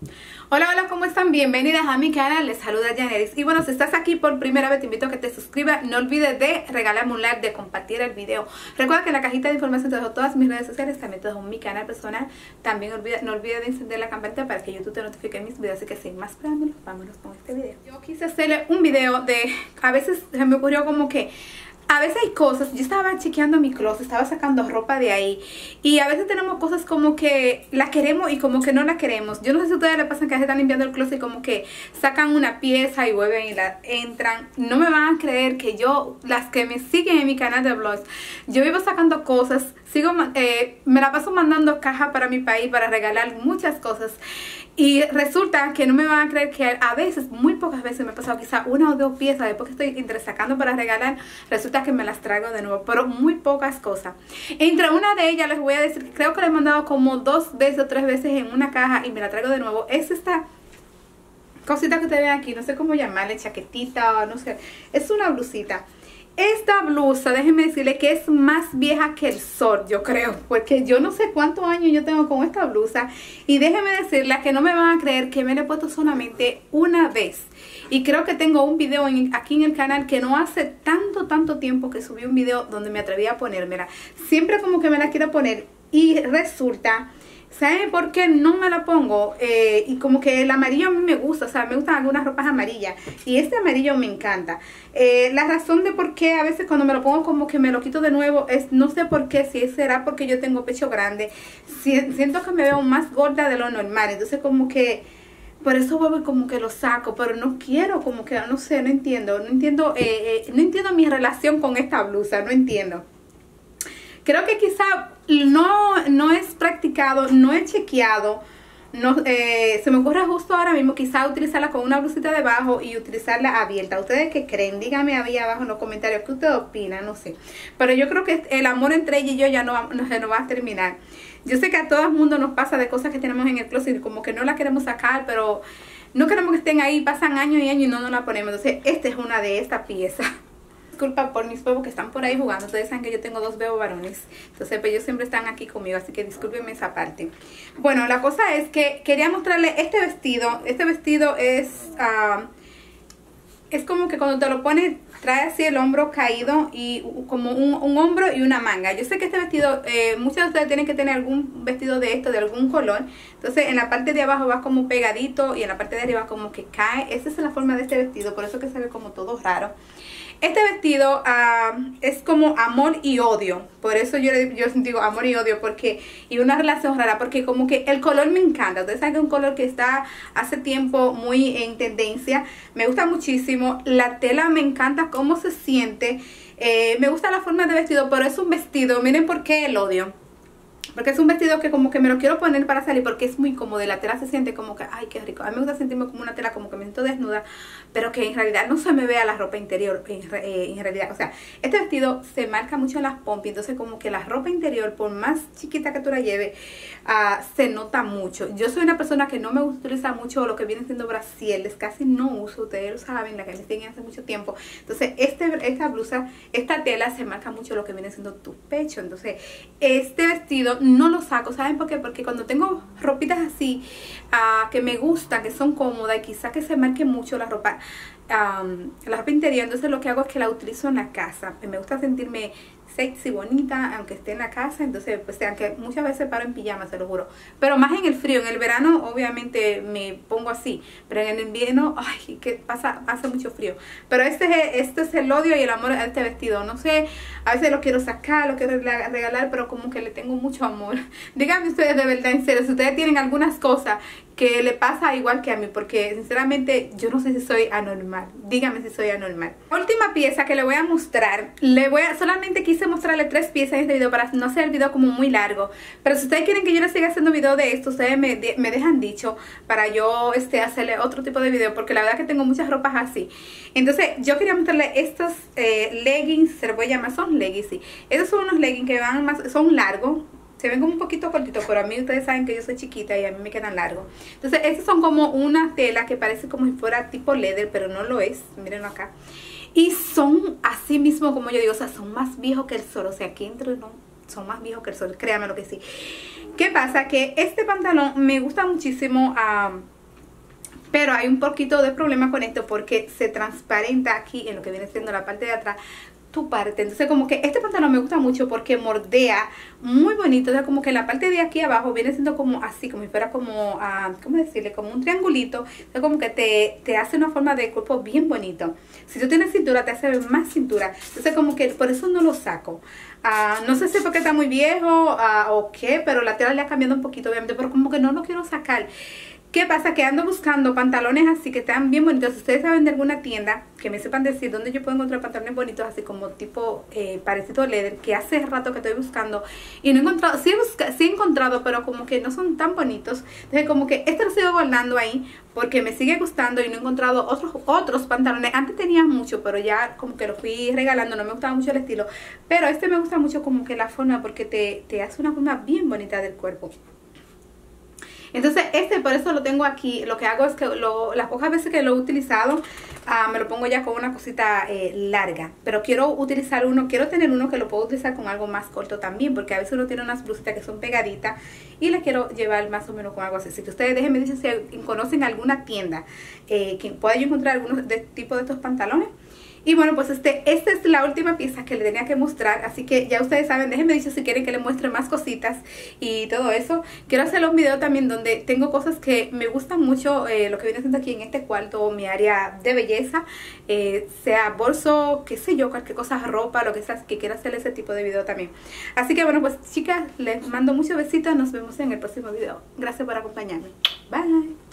Hola, hola, ¿cómo están? Bienvenidas a mi canal, les saluda Yaneris. Y bueno, si estás aquí por primera vez te invito a que te suscribas. No olvides de regalarme un like, de compartir el video. Recuerda que en la cajita de información te dejo todas mis redes sociales, también te dejo mi canal personal. También no olvides de encender la campanita para que YouTube te notifique mis videos. Así que sin más preámbulos, vámonos con este video. Yo quise hacerle un video de, a veces se me ocurrió como que a veces hay cosas, yo estaba chequeando mi closet, estaba sacando ropa de ahí y a veces tenemos cosas como que la queremos y como que no la queremos. Yo no sé si a ustedes les pasa que a veces están limpiando el closet y como que sacan una pieza y vuelven y la entran. No me van a creer que yo, las que me siguen en mi canal de vlogs, yo vivo sacando cosas, me la paso mandando cajas para mi país para regalar muchas cosas. Y resulta que no me van a creer que a veces, muy pocas veces me ha pasado quizá una o dos piezas después que estoy entresacando para regalar, resulta que me las traigo de nuevo, pero muy pocas cosas. Entre una de ellas les voy a decir que creo que la he mandado como 2 veces o 3 veces en una caja y me la traigo de nuevo. Es esta cosita que ustedes ven aquí, no sé cómo llamarle, chaquetita, no sé, es una blusita. Esta blusa, déjenme decirle que es más vieja que el sol, yo creo, porque yo no sé cuántos años yo tengo con esta blusa. Y déjenme decirles que no me van a creer que me la he puesto solamente una vez. Y creo que tengo un video aquí en el canal que no hace tanto tiempo que subí un video donde me atreví a ponérmela. Siempre como que me la quiero poner y resulta... ¿Saben por qué no me la pongo? Y como que el amarillo a mí me gusta, o sea, me gustan algunas ropas amarillas. Y este amarillo me encanta. La razón de por qué a veces cuando me lo pongo como que me lo quito de nuevo es, no sé por qué, si será porque yo tengo pecho grande. Siento que me veo más gorda de lo normal, entonces como que... Por eso vuelvo y como que lo saco, pero no quiero, como que, no sé, no entiendo mi relación con esta blusa, no entiendo. Creo que quizá no es practicado, no he chequeado, se me ocurre justo ahora mismo quizá utilizarla con una blusita debajo y utilizarla abierta. ¿Ustedes qué creen? Díganme ahí abajo en los comentarios qué ustedes opinan, no sé. Pero yo creo que el amor entre ella y yo ya no va a terminar. Yo sé que a todo el mundo nos pasa de cosas que tenemos en el closet como que no la queremos sacar, pero no queremos que estén ahí, pasan años y años y no nos la ponemos. Entonces esta es una de estas piezas. Disculpa por mis bebos que están por ahí jugando. Ustedes saben que yo tengo 2 bebos varones, entonces pues ellos siempre están aquí conmigo, así que discúlpenme esa parte. Bueno, la cosa es que quería mostrarle este vestido. Este vestido es como que cuando te lo pones trae así el hombro caído y como un hombro y una manga. Yo sé que este vestido, muchos de ustedes tienen que tener algún vestido de esto, de algún color. Entonces en la parte de abajo va como pegadito y en la parte de arriba como que cae. Esa es la forma de este vestido, por eso que se ve como todo raro. Este vestido es como amor y odio. Por eso yo digo amor y odio, porque y una relación rara, porque como que el color me encanta. Ustedes saben que es un color que está hace tiempo muy en tendencia. Me gusta muchísimo. La tela me encanta cómo se siente. Me gusta la forma de vestido, pero es un vestido. Miren por qué el odio. Porque es un vestido que como que me lo quiero poner para salir porque es muy cómodo. La tela se siente como que, ay, qué rico. A mí me gusta sentirme como una tela, como que me siento desnuda, pero que en realidad no se me vea la ropa interior. En realidad, o sea, este vestido se marca mucho en las pompis. Entonces como que la ropa interior, por más chiquita que tú la lleves, se nota mucho. Yo soy una persona que no me gusta utilizar mucho lo que viene siendo brasieres. Casi no uso, ustedes lo saben, la que me siguen hace mucho tiempo. Entonces esta blusa, esta tela se marca mucho lo que viene siendo tu pecho. Entonces este vestido no lo saco, ¿saben por qué? Porque cuando tengo ropitas así que me gustan, que son cómodas y quizás que se marque mucho la ropa interior, entonces lo que hago es que la utilizo en la casa. Me gusta sentirme sexy, bonita, aunque esté en la casa. Entonces pues aunque muchas veces paro en pijama, se lo juro, pero más en el frío. En el verano obviamente me pongo así, pero en el invierno, ay, que hace mucho frío. Pero este es el odio y el amor a este vestido. No sé, a veces lo quiero sacar, lo quiero regalar, pero como que le tengo mucho amor. Díganme ustedes de verdad, en serio, si ustedes tienen algunas cosas que le pasa igual que a mí, porque sinceramente yo no sé si soy anormal. Díganme si soy anormal. La última pieza que le voy a mostrar, solamente quise mostrarle 3 piezas en este video para no hacer el video como muy largo, pero si ustedes quieren que yo les siga haendo video de esto, ustedes me dejan dicho para yo hacerle otro tipo de video, porque la verdad que tengo muchas ropas así. Entonces yo quería mostrarle estos leggings, se los voy a llamar, son leggings, sí. Estos son unos leggings que van más, son largos. Se ven como un poquito cortitos, pero a mí ustedes saben que yo soy chiquita y a mí me quedan largos. Entonces estos son como una tela que parece como si fuera tipo leather, pero no lo es. Mírenlo acá. Y son así mismo como yo digo, o sea, son más viejos que el sol. O sea, aquí entro, no, son más viejos que el sol, créanme lo que sí. ¿Qué pasa? Que este pantalón me gusta muchísimo pero hay un poquito de problema con esto porque se transparenta aquí en lo que viene siendo la parte de atrás tu parte. Entonces como que este pantalón me gusta mucho porque mordea muy bonito. O sea, como que la parte de aquí abajo viene siendo como así, como si fuera como, ¿cómo decirle? Como un triangulito. Entonces como que te hace una forma de cuerpo bien bonito. Si tú tienes cintura, te hace ver más cintura. Entonces como que por eso no lo saco. No sé si es porque está muy viejo o qué, pero la tela le ha cambiado un poquito, obviamente, pero como que no lo quiero sacar. ¿Qué pasa? Que ando buscando pantalones así que están bien bonitos. Si ustedes saben de alguna tienda que me sepan decir dónde yo puedo encontrar pantalones bonitos, así como tipo parecido a leather, que hace rato que estoy buscando y no he encontrado, sí he encontrado, pero como que no son tan bonitos. Entonces como que este lo sigo guardando ahí porque me sigue gustando y no he encontrado otros pantalones. Antes tenía mucho, pero ya como que lo fui regalando, no me gustaba mucho el estilo. Pero este me gusta mucho como que la forma, porque te hace una forma bien bonita del cuerpo. Entonces por eso lo tengo aquí. Lo que hago es que las pocas veces que lo he utilizado, me lo pongo ya con una cosita larga. Pero quiero tener uno que lo puedo utilizar con algo más corto también, porque a veces uno tiene unas blusitas que son pegaditas y las quiero llevar más o menos con algo así. Así que ustedes déjenme decir si conocen alguna tienda que pueda yo encontrar algunos tipo de estos pantalones. Y bueno, pues esta es la última pieza que le tenía que mostrar. Así que ya ustedes saben, déjenme decir si quieren que les muestre más cositas y todo eso. Quiero hacer un video también donde tengo cosas que me gustan mucho, lo que viene siendo aquí en este cuarto, mi área de belleza, sea bolso, qué sé yo, cualquier cosa, ropa, lo que sea, que quiera hacer ese tipo de video también. Así que bueno, pues chicas, les mando muchos besitos. Nos vemos en el próximo video. Gracias por acompañarme. Bye.